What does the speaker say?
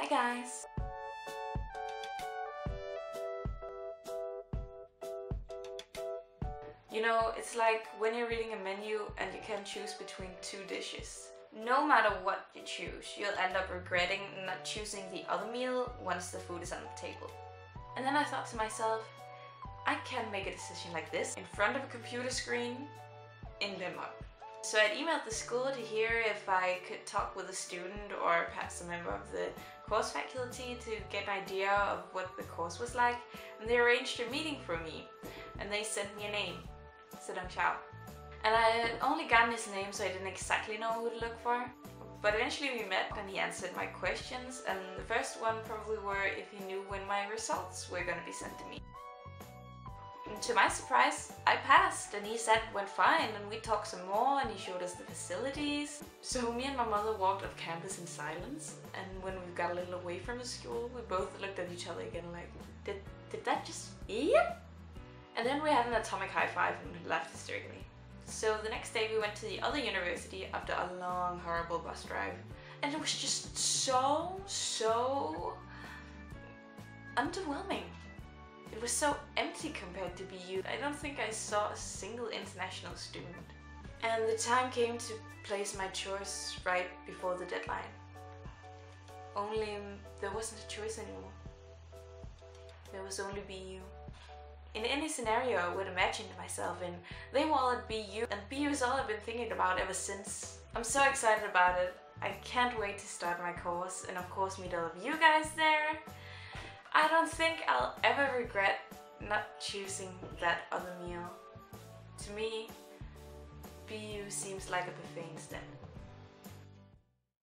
guys! You know, it's like when you're reading a menu and you can choose between two dishes. No matter what you choose, you'll end up regretting not choosing the other meal once the food is on the table. And then I thought to myself, I can make a decision like this in front of a computer screen in Denmark. So I emailed the school to hear if I could talk with a student or perhaps a member of the course faculty to get an idea of what the course was like, and they arranged a meeting for me, and they sent me a name, Sedong Chao. And I had only gotten his name, so I didn't exactly know who to look for. But eventually we met and he answered my questions, and the first one probably were if he knew when my results were gonna be sent to me. And to my surprise, I passed, and he said it went fine, and we talked some more and he showed us the facilities. So me and my mother walked off campus in silence, and when we got a little away from the school, we both looked at each other again like, did that just yep? And then we had an atomic high five and laughed hysterically. So the next day we went to the other university after a long, horrible bus drive. And it was just so underwhelming. It was so empty compared to BU. I don't think I saw a single international student. And the time came to place my choice right before the deadline. Only there wasn't a choice anymore. There was only BU. In any scenario I would imagine myself in, they were all at BU, and BU is all I've been thinking about ever since. I'm so excited about it. I can't wait to start my course and of course meet all of you guys there. I don't think I'll ever regret not choosing that other meal. To me, BU seems like a buffet instead.